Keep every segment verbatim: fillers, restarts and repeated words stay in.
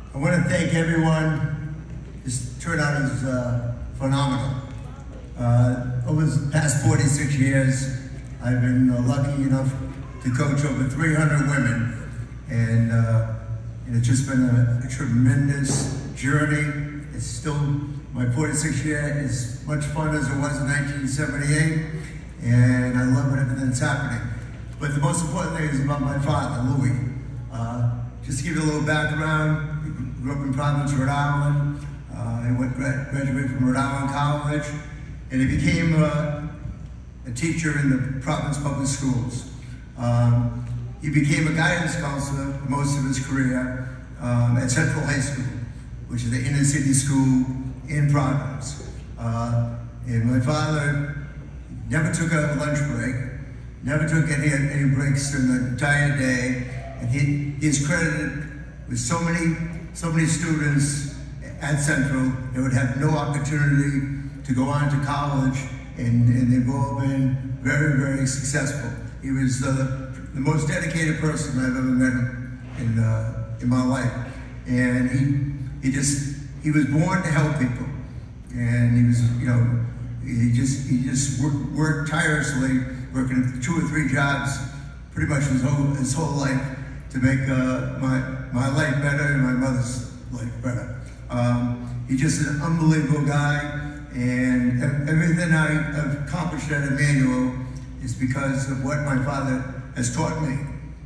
I want to thank everyone. This turnout is uh, phenomenal. Uh, over the past forty-six years, I've been uh, lucky enough to coach over three hundred women, and, uh, and it's just been a, a tremendous journey. It's still, my forty-sixth year is much fun as it was in nineteen seventy-eight, and I love everything that's happening. But the most important thing is about my father, Louis. Uh, just to give you a little background, he grew up in Providence, Rhode Island. Uh, he went graduated from Rhode Island College, and he became uh, a teacher in the Providence Public Schools. Um, he became a guidance counselor for most of his career um, at Central High School, which is the inner city school in Providence. Uh, and my father never took a lunch break, never took any, any breaks during the entire day, and he, he is credited with so many, so many students at Central that would have no opportunity to go on to college, and, and they've all been very, very successful. He was uh, the most dedicated person I've ever met in, uh, in my life. And he, he just, he was born to help people. And he was, you know, he just, he just worked, worked tirelessly, working two or three jobs pretty much his whole, his whole life to make uh, my, my life better and my mother's life better. Um, he's just an unbelievable guy, and everything I've accomplished at Emmanuel is because of what my father has taught me.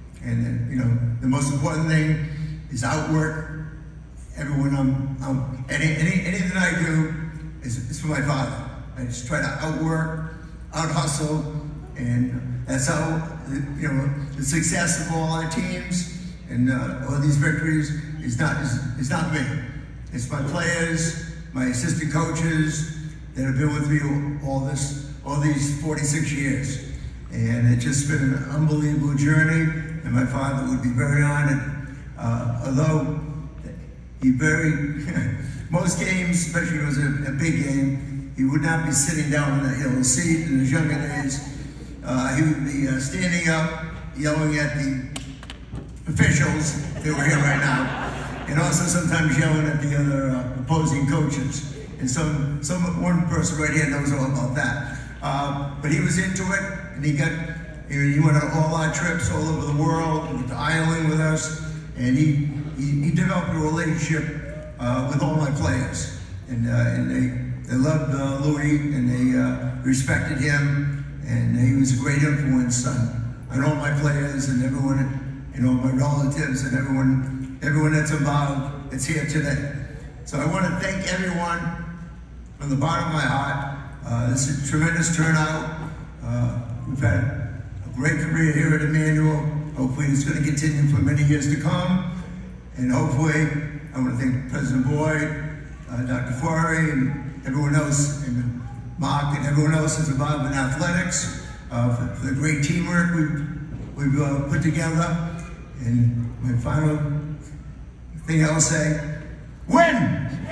And you know, the most important thing is outwork everyone. I'm, I'm any, any, anything I do is, is for my father. I just try to outwork, out hustle, and that's how, you know, the success of all our teams and uh, all these victories is not is, is not me. It's my players, my assistant coaches that have been with me all this, all these forty-six years, and it's just been an unbelievable journey. And my father would be very honored, uh, although he very most games, especially if it was a, a big game, he would not be sitting down in a you know, seat in his younger days. Uh, he would be uh, standing up, yelling at the officials that were here right now, and also sometimes yelling at the other uh, opposing coaches. And some, some one person right here knows all about that. Uh, but he was into it, and he got, he went on all our trips all over the world. He went to Ireland with us, and he he, he developed a relationship uh, with all my players, and uh, and they they loved uh, Louis, and they uh, respected him. And he was a great influence on, on all my players and everyone, and all my relatives and everyone, everyone that's involved that's here today. So I want to thank everyone from the bottom of my heart. Uh, this is a tremendous turnout. Uh, we've had a great career here at Emmanuel. Hopefully it's going to continue for many years to come. And hopefully, I want to thank President Boyd, uh, Doctor Forey, and everyone else, and Mark and everyone else is involved in athletics, uh, for, for the great teamwork we've, we've uh, put together. And my final thing I'll say, win!